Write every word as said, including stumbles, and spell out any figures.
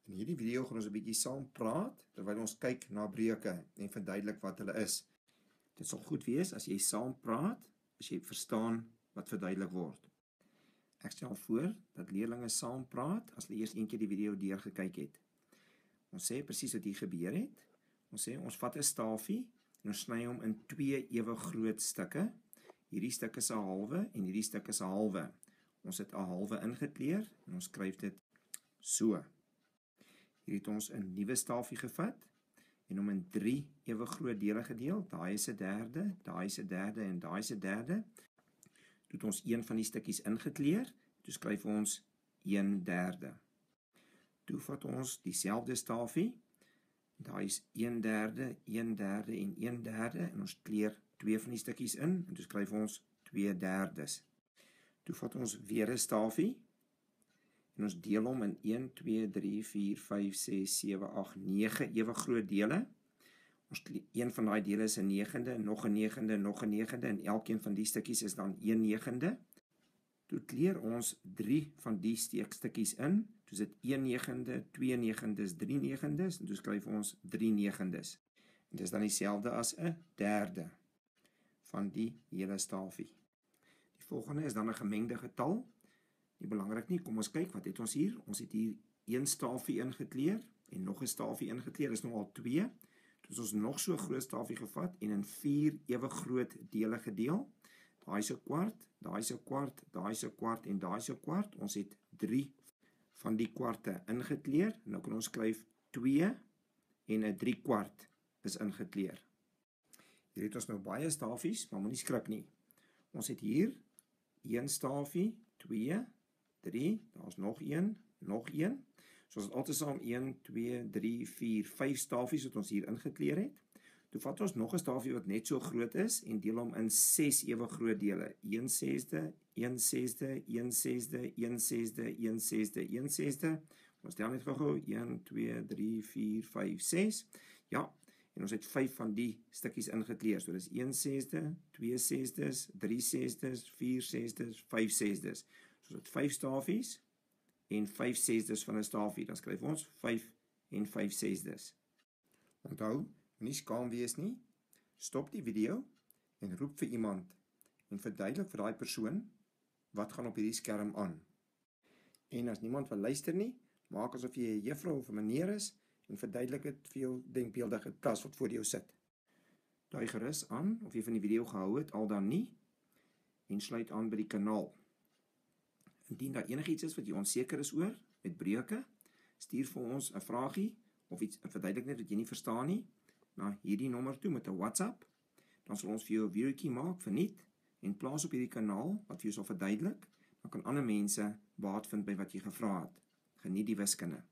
In hierdie video gaan ons 'n bietjie saam praat terwyl ons kyk na breuke en verduidelik wat hulle is. Dit sal goed wees as jy saam praat, as jy verstaan wat verduidelik word. Ek stel voor dat leerlinge saam praat as hulle eers een keer die video deurgekyk het. Ons sê presies wat hier gebeur het. Ons sê ons vat 'n stafie en ons sny hom in twee ewe groot stukke. Hierdie stuk is 'n halwe en hierdie stuk is 'n halwe. Ons het 'n halwe ingekleur en ons skryf dit so. Hier het ons 'n nuwe stafie gevat en hom in drie ewe groot dele gedeel. Daai is 'n derde, daai is 'n derde en daai is 'n derde. Doet ons een van die stukkies ingekleur, toe skryf ons een derde. Toe vat ons dieselfde stafie. Daai is een derde, een derde en een derde en ons kleur twee van die stukkies in en toe skryf ons twee derdes. Toe vat ons weer 'n stafie en ons deel hom in een, twee, drie, vier, vyf, ses, sewe, agt, nege ewe groot dele. Ons een van daai dele is 'n negende, nog 'n negende, nog 'n negende en elkeen van die stukkies is dan een negende. Toe kleur ons drie van die steekstukkies in. Toe sit een negende, twee negendes, drie negendes en toe skryf ons drie negendes. En dit is dan dieselfde as 'n derde van die hele stafie. Die volgende is dan 'n gemengde getal. Nie belangrik nie, kom ons kyk, wat het ons hier? Ons het hier een stafie ingekleur en nog 'n stafie ingekleur, is nou al twee. Toe het ons nog so 'n groot stafie gevat en in vier ewe groot dele gedeel. Daai is 'n kwart, daai is 'n kwart, daai is 'n kwart en daai is 'n kwart. Ons het drie van die kwarte ingekleur. Nou kan ons skryf twee en 'n drie kwart is ingekleur. Hier het ons nou baie stafies, maar moenie skrik nie. Ons het hier een stafie, twee, drie, daar's nog een, nog een. So ons het altesaam een, twee, drie, vier, vyf stafies wat ons hier ingekleur het. Toe vat ons nog 'n stafie wat net so groot is en deel hom in ses ewe groot dele. een sesde, een sesde, een sesde, een sesde, een sesde, een sesde. Ons tel net gou-gou een, twee, drie, vier, vyf, ses. Ja, en ons het vyf van die stukkies ingekleur. So dis een sesde, twee sesdes, drie sesdes, vier sesdes, vyf sesdes. So dit vyf stafies en vyf sesdes van 'n stafie. Dan skryf ons vyf en vyf sesdes. Onthou, moenie skaam wees nie. Stop die video en roep vir iemand en verduidelik vir daai persoon wat gaan op hierdie skerm aan. En as niemand wil luister nie, maak asof jy 'n juffrou of 'n meneer is en verduidelik dit vir jou denkbeeldige klas wat voor jou sit. Dui gerus aan of jy van die video gehou het, al dan nie, en sluit aan by die kanaal. Indien daar enigiets is wat jy onseker is oor met breuke, stuur vir ons 'n vragie of iets verduidelik net wat jy nie verstaan nie na hierdie nommer toe met 'n WhatsApp. Dan sal ons vir jou 'n videoetjie maak verniet en plaas op hierdie kanaal wat vir jou sal verduidelik. Dan kan ander mense baat vind by wat jy gevra het. Geniet die wiskunde.